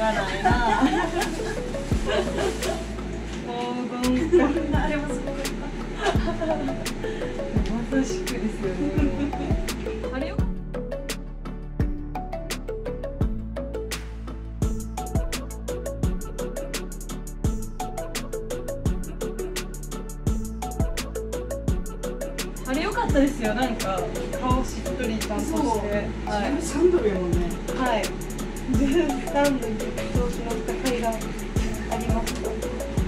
がないな。黄金感あれもすごかった。まさしくですよね。あれよ。あれ良かったですよ。なんか顔しっとりちゃんとして、はい。13ドルやもんね。はい。13ドルで調子乗った甲斐がありました。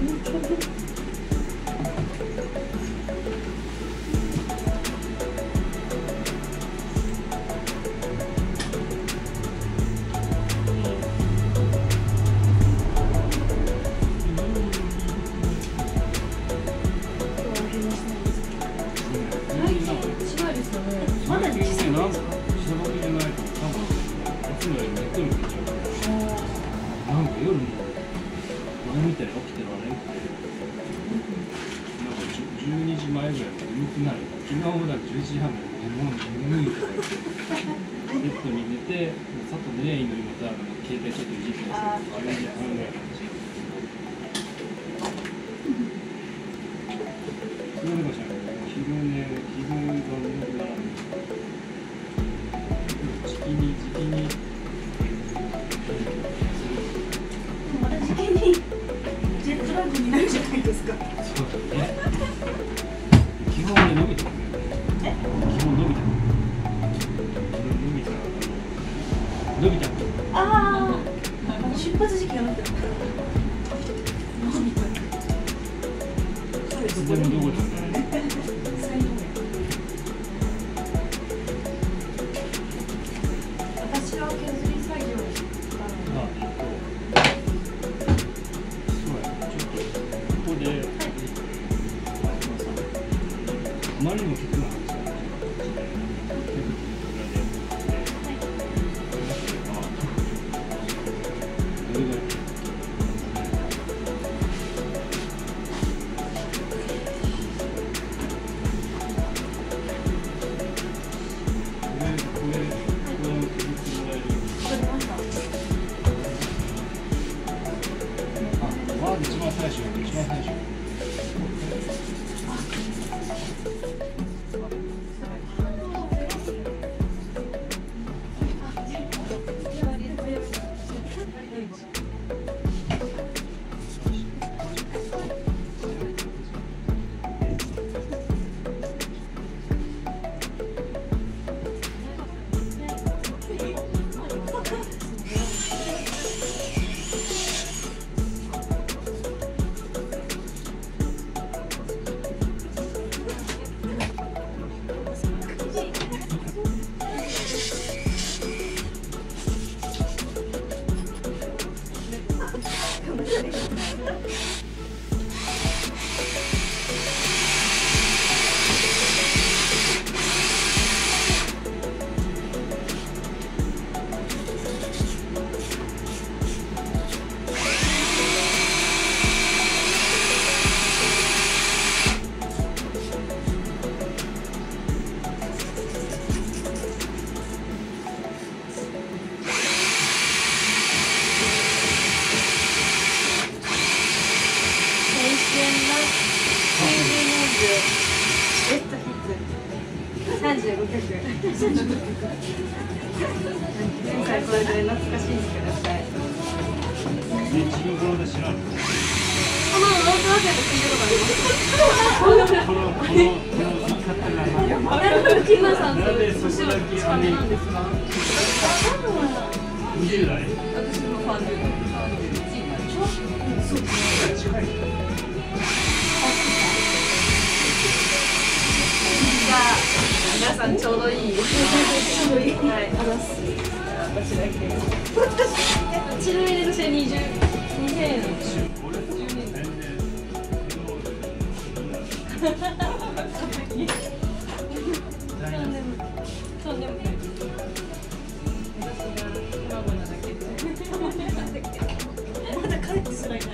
今もだ11時半もう眠いとか言ってベッドに寝て外で今携帯ちょっといじってますけど、11時半ぐらいの感じ。それでもしない昼が眠くならじきにまたじきにジェットラグになるじゃないですか。 そうだね。基本で伸びてるね。基本伸びてる。伸びた。 ああ。出発時期が伸びた。伸びた。 いつでもどこでもね。 私は削り作業したの。 そうやね。ちょっとここで。あまりにもきつな話だね。一番最初。前回これで懐かしいんですけど、はい。 自分これで知らん。 このローズワークで聞いたことあります。この言い方が。木村さんと年は近めなんですか。 20代。 私も30代。そう近い。じゃあ皆さんちょうどいい。ちょうどいい。はい。私だけ。ちなみに私は20年。とんでもない。私が卵なだけで。まだ帰ってすらいない。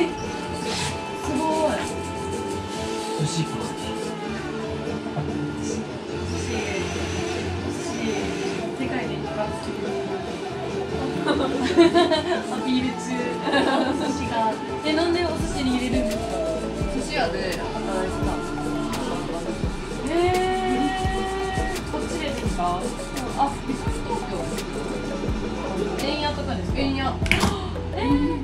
すごい。 寿司か。 世界で一番好き。アピール中。寿司が。なんでお寿司に入れるんですか。 寿司屋で働いてた。 こっちでですか。 あ、東京。 円屋とかですか。 円屋。